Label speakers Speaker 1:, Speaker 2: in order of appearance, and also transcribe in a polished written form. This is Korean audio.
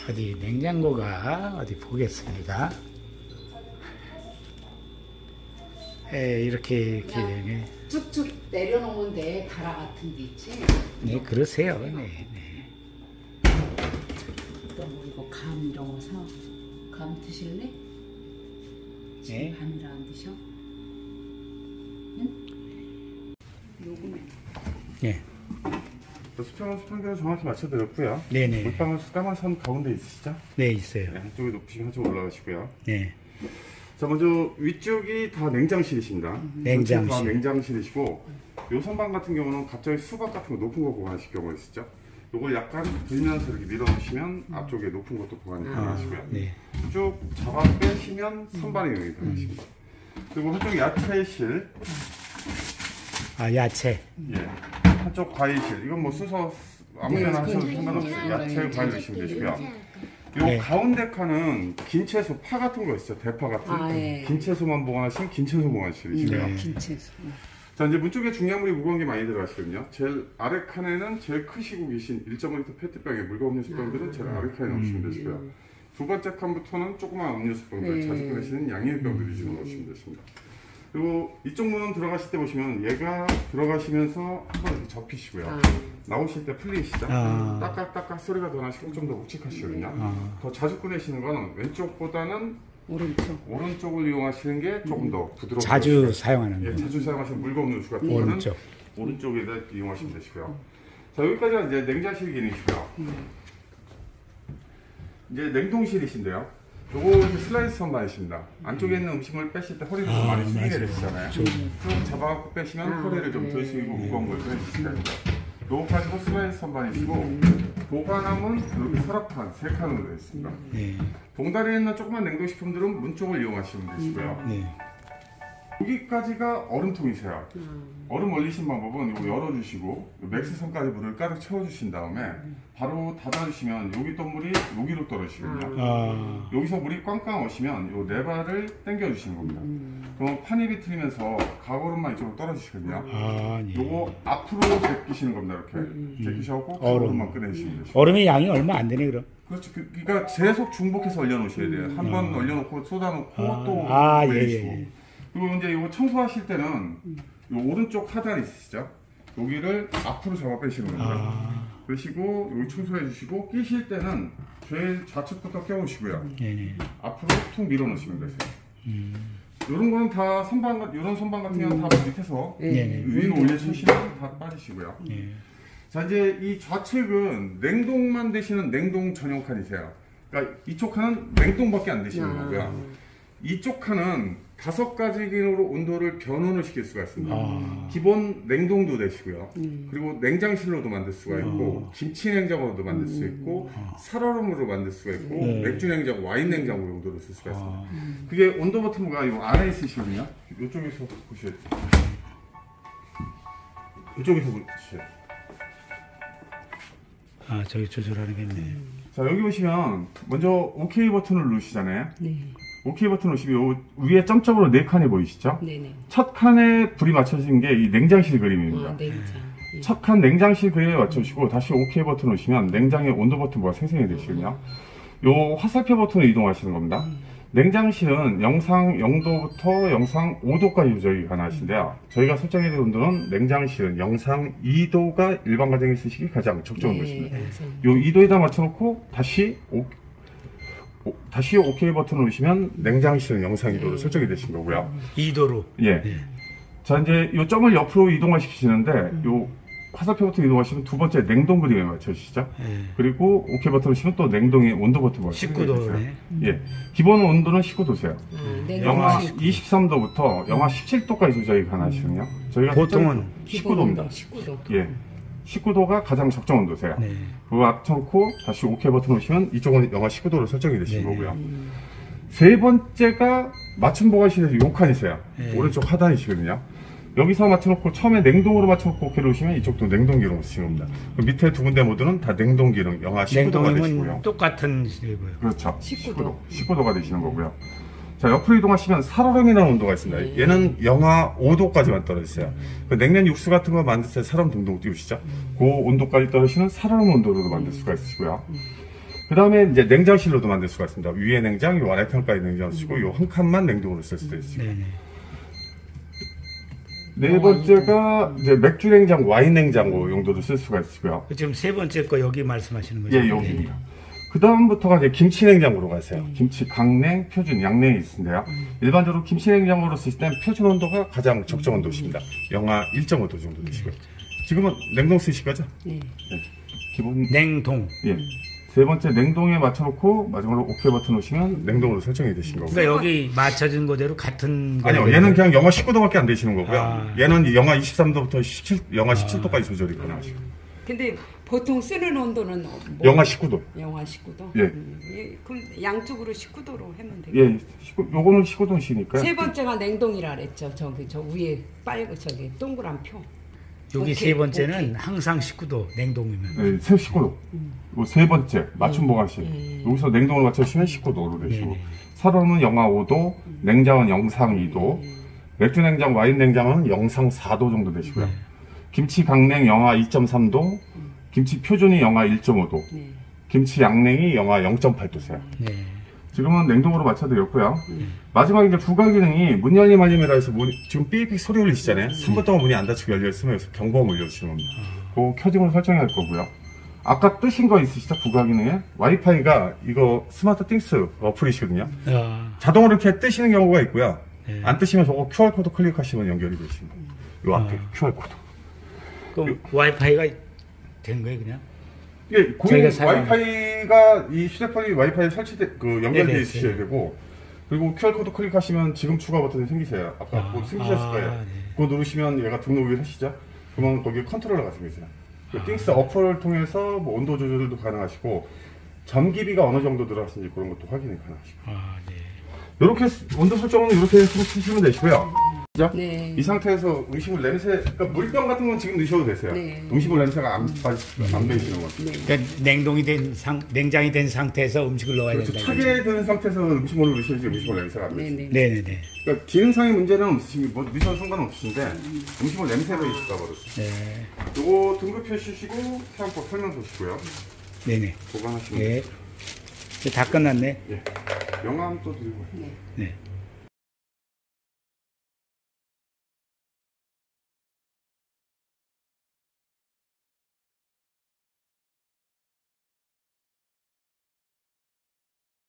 Speaker 1: 어디 냉장고가 어디 보겠습니다. 이렇게
Speaker 2: 쭉쭉 내려놓으면 돼. 가라 같은 데 있지.
Speaker 1: 네, 그러세요. 네.
Speaker 2: 또 뭐 이거 감 이런 거 사. 감 드실래?
Speaker 1: 네.
Speaker 2: 감이라 안 드셔? 응? 요거는.
Speaker 1: 네.
Speaker 3: 수평은 정확히 맞춰드렸고요.
Speaker 1: 네네.
Speaker 3: 물방울 까만 선 가운데 있으시죠?
Speaker 1: 네, 있어요.
Speaker 3: 네, 한쪽이 높으시면 한쪽 올라가시고요.
Speaker 1: 네.
Speaker 3: 자, 먼저 위쪽이 다 냉장실이십니다.
Speaker 1: 냉장실.
Speaker 3: 다 냉장실이시고, 요 선반 같은 경우는 갑자기 수박 같은 거 높은 거 보관하실 경우가 있으시죠? 요걸 약간 들면서 이렇게 밀어넣으시면 앞쪽에 높은 것도 보관이 가능하시고요.
Speaker 1: 네.
Speaker 3: 쭉 잡아 빼시면 선반이 여기 들어가십니다. 그리고 한쪽 야채실,
Speaker 1: 야채.
Speaker 3: 예, 한쪽 과일실. 이건 뭐 순서 아무데나 하셔도 상관없어요. 야채, 과일 넣으시면 되시고요. 요
Speaker 1: 네.
Speaker 3: 가운데 칸은 긴 채소, 파 같은 거 있죠? 대파 같은.
Speaker 2: 네.
Speaker 3: 긴 채소만 보관하시면 긴 채소 보관실이시고요.
Speaker 1: 네.
Speaker 2: 김채소.
Speaker 3: 자, 이제 문 쪽에 중량물이 무거운 게 많이 들어가시거든요. 제일 아래 칸에는 제일 크시고 계신 1.5L 페트병에 물과 음료수병들은 제일 아래 칸에 넣으시면 되시고요. 두 번째 칸부터는 조그만 음료수병들, 자주 꺼내시는 양의병들 위주로 넣으시면 되십니다. 그리고 이쪽 문은 들어가실 때 보시면 얘가 들어가시면서 한번 이렇게 접히시고요. 나오실 때 풀리시죠? 딱딱딱딱 소리가 더 나시고 좀 더 묵직하시거든요. 더 자주 꺼내시는 거는 왼쪽보다는 오른쪽을 이용하시는 게 조금 더 부드럽고
Speaker 1: 자주 사용하는
Speaker 3: 예,
Speaker 1: 거.
Speaker 3: 자주 사용하시는 물과 음료수 같은 거는 오른쪽에다 이용하시면 되시고요. 자, 여기까지가 이제 냉장실 기능이시고요. 이제 냉동실이신데요. 요거 이제 슬라이드 선반이십니다. 안쪽에 있는 음식물 빼실 때 허리를 좀 많이 숙이게 되시잖아요. 쭉 잡아갖고 빼시면 허리를 좀 덜 숙이고 무거운 걸 빼실 수 있습니다. 요거 가지고 슬라이드 선반이시고 보관함은 이렇게 서랍칸 3칸으로 되어 있습니다.
Speaker 1: 네.
Speaker 3: 봉다리에 있는 조그만 냉동식품들은 문 쪽을 이용하시면 되시고요.
Speaker 1: 네.
Speaker 3: 여기까지가 얼음통이세요. 얼음 얼리신 방법은 이거 열어주시고 맥스선까지 물을 가득 채워주신 다음에 바로 닫아주시면 여기 있던 물이 여기로 떨어지거든요. 여기서 물이 꽝꽝 오시면 이 레바를 당겨주시는 겁니다. 그럼 판이 비틀리면서 가거름만 이쪽으로 떨어지시거든요.
Speaker 1: 네.
Speaker 3: 요거 앞으로 제끼시는 겁니다. 이렇게 제끼셔갖고 가거름만 꺼내주시면 되죠.
Speaker 1: 얼음의 양이 얼마 안 되네 그럼.
Speaker 3: 그렇죠. 그러니까 계속 중복해서 얼려놓으셔야 돼요. 한 번 얼려놓고 쏟아놓고 또 올리시고.
Speaker 1: 예.
Speaker 3: 그리고 이제 이거 청소하실 때는 요 오른쪽 하단 있으시죠? 여기를 앞으로 잡아 빼시는 겁니다. 그러시고 여기 청소해 주시고 끼실 때는 제일 좌측부터 껴오시고요. 앞으로 툭 밀어 놓으시면 되세요. 이런 거는 다 선반, 이런 선반 같은 경우는 다 밑에서 위로 올려주시면 다 빠지시고요. 자, 이제 이 좌측은 냉동만 되시는 냉동 전용 칸이세요. 그러니까 이쪽 칸은 냉동밖에 안 되시는 거고요. 이쪽 칸은 5가지 기능으로 온도를 변온을 시킬 수가 있습니다. 기본 냉동도 되시고요. 그리고 냉장실로도 만들 수가 있고, 김치 냉장고로도 만들 수 있고, 살얼음으로 만들 수가 있고, 맥주 냉장고, 와인 냉장고 용도로 쓸 수가 있습니다. 그게 온도 버튼가 이 안에 있으시거든요. 이쪽에서 보셔야 돼요. 이쪽에서 보셔야 돼요.
Speaker 1: 저기 조절하는 게 있네.
Speaker 3: 자, 여기 보시면 먼저 OK 버튼을 누르시잖아요.
Speaker 2: 네.
Speaker 3: OK 버튼 누르시면 요 위에 점점으로 4칸이 보이시죠?
Speaker 2: 네네.
Speaker 3: 첫 칸에 불이 맞춰진 게 이 냉장실 그림입니다. 첫 칸 냉장실 그림에 맞춰주시고 다시 OK 버튼 누르시면 냉장의 온도 버튼과 생성이 되시거든요. 요 화살표 버튼을 이동하시는 겁니다. 냉장실은 영상 0도부터 영상 5도까지 조절이 가능하신데요. 저희가 설정해드린 온도는 냉장실은 영상 2도가 일반 가정에 쓰시기 가장 적정 온도입니다. 요 2도에다 맞춰놓고 다시 OK 버튼을 누르시면 냉장실은 영상 2도로 설정이 되신 거고요.
Speaker 1: 2도로.
Speaker 3: 예. 자, 이제 요 점을 옆으로 이동시키시는데 요 화살표 버튼 이동하시면 두 번째 냉동 그림에 맞춰주시죠. 그리고 OK 버튼 누르시면 또 냉동의 온도 버튼
Speaker 1: 19도네.
Speaker 3: 예. 기본 온도는 19도세요. 영하 23도부터 영하 17도까지 조절이 가능하시거든요. 저희가
Speaker 1: 보통은
Speaker 3: 19도입니다.
Speaker 2: 19도.
Speaker 3: 예. 19도가 가장 적정 온도세요. 그거 앞쳐놓고 다시 OK 버튼 누르시면 이쪽은 영하 19도로 설정이 되신 거고요. 세 번째가 맞춤 보관실에서 요 칸이세요. 오른쪽 하단이시거든요. 여기서 맞춰놓고 처음에 냉동으로 맞춰놓고 OK 누르시면 이쪽도 냉동 기능으로 쓰시는 겁니다. 그 밑에 두 군데 모드는 다 냉동 기능 영하 19도가 되시고요.
Speaker 1: 똑같은 실고요.
Speaker 3: 그렇죠. 19도가 되시는 거고요. 자, 옆으로 이동하시면 살얼음이라는 온도가 있습니다. 얘는 영하 5도까지만 떨어지세요. 그 냉면 육수 같은 거 만들 때 살얼음 동동 띄우시죠? 그 온도까지 떨어지는 살얼음 온도로도 만들 수가 있으시고요. 그 다음에 이제 냉장실로도 만들 수가 있습니다. 위에 냉장, 요 아래 평가의 냉장을 쓰고 요 한 칸만 냉동으로 쓸 수도 있습니다.
Speaker 1: 네네.
Speaker 3: 네 번째가 이제 맥주 냉장, 와인 냉장고 용도로 쓸 수가 있고요.
Speaker 1: 지금 세 번째 거 여기 말씀하시는 거죠?
Speaker 3: 예, 여기입니다. 그 다음부터가 이제 김치 냉장고로 가세요. 김치 강냉, 표준, 양냉이 있는데요. 일반적으로 김치 냉장고로 쓰실 땐 표준 온도가 가장 적정 온도십니다. 영하 1.5도 정도 되시고요. 지금은 냉동 쓰실 거죠?
Speaker 2: 네.
Speaker 3: 기본
Speaker 1: 냉동.
Speaker 3: 예. 세 번째 냉동에 맞춰놓고 마지막으로 OK 버튼 누르시면 냉동으로 설정이 되신 거고요.
Speaker 1: 그러니까 여기 맞춰진 거대로 같은.
Speaker 3: 아니요,
Speaker 1: 거대로.
Speaker 3: 얘는 그냥 영하 19도밖에 안 되시는 거고요.
Speaker 1: 아.
Speaker 3: 얘는 영하 23도부터 영하 17도까지 조절이 가능하시고.
Speaker 2: 근데 보통 쓰는 온도는 뭐?
Speaker 3: 영하 19도.
Speaker 2: 영하 19도?
Speaker 3: 예.
Speaker 2: 예, 그럼 양쪽으로 19도로 하면 되겠다.
Speaker 3: 예, 요거는 19도시니까.
Speaker 2: 세 번째가 냉동이라 그랬죠. 저기 저 위에 빨고 저기 동그란 표.
Speaker 1: 여기
Speaker 2: 오케이,
Speaker 1: 세 번째는
Speaker 2: 오케이.
Speaker 1: 항상 19도 냉동이면.
Speaker 3: 네, 19도. 요 세 번째 맞춤 보관실. 여기서 냉동을 맞춰주시면 19도로 되시고.
Speaker 1: 네네.
Speaker 3: 살원은 영하 5도, 냉장은 영상 2도, 맥주 냉장, 와인 냉장은 영상 4도 정도 되시고요.
Speaker 1: 네.
Speaker 3: 김치 강냉 영하 2.3도, 김치 표준이 영하 1.5도,
Speaker 2: 네.
Speaker 3: 김치 양냉이 영하 0.8도세요.
Speaker 1: 네.
Speaker 3: 지금은 냉동으로 맞춰드렸고요. 마지막 이제 부가 기능이 문 열림 알림이라 해서 지금 삐삐 소리 울리시잖아요. 3분 동안 문이 안 닫히고 열려있으면 여기서 경보음 울려주시는 겁니다. 그거 켜짐을 설정해야 할 거고요. 아까 뜨신 거 있으시죠? 부가 기능에 와이파이가 이거 스마트 띵스 어플이시거든요. 자동으로 이렇게 뜨시는 경우가 있고요.
Speaker 1: 네.
Speaker 3: 안 뜨시면 저거 QR코드 클릭하시면 연결이 되십니다. 요 앞에 QR코드.
Speaker 1: 그럼 와이파이가 된 거예요, 그냥?
Speaker 3: 예, 고객
Speaker 1: 저희가 사용하는-
Speaker 3: 와이파이가 이 휴대폰이 와이파이 설치돼 연결돼
Speaker 1: 네네,
Speaker 3: 있으셔야
Speaker 1: 네.
Speaker 3: 되고 그리고 QR 코드 클릭하시면 지금 추가 버튼이 생기세요. 아까 뭐 생기셨을 거예요.
Speaker 1: 네.
Speaker 3: 그거 누르시면 얘가 등록을 하시죠. 그러면 거기에 컨트롤러가 생기세요. 그 띵스 어플을 통해서 뭐 온도 조절도 가능하시고 전기비가 어느 정도 들어갔는지 그런 것도 확인이 가능하시고
Speaker 1: 네.
Speaker 3: 이렇게 온도 설정은 이렇게 쓰시면 되시고요.
Speaker 2: 네.
Speaker 3: 이 상태에서 음식물 냄새, 그러니까 물병 같은 건 지금 넣으셔도 되세요.
Speaker 2: 네.
Speaker 3: 음식물 냄새가 안 배시는 거.
Speaker 2: 네.
Speaker 1: 그러니까 냉동이 된 냉장이 된 상태에서 음식을 넣어야
Speaker 3: 그렇죠.
Speaker 1: 된다.
Speaker 3: 차게 든 상태에서 음식물을 넣으셔야지 음식물 냄새가 안 배시.
Speaker 2: 네네.
Speaker 1: 네네네.
Speaker 3: 그러니까 기능상의 문제는 없으시고 뭐 넣으셔도 상관없으신데 음식물 냄새 배실까 버렸어요.
Speaker 1: 네.
Speaker 3: 요거 등급표 쓰시고 사용법 설명 보시고요.
Speaker 1: 네네.
Speaker 3: 보관하시면
Speaker 1: 네.
Speaker 3: 돼요.
Speaker 1: 이제 다 끝났네.
Speaker 3: 예. 명함 또 드리고.
Speaker 1: 네.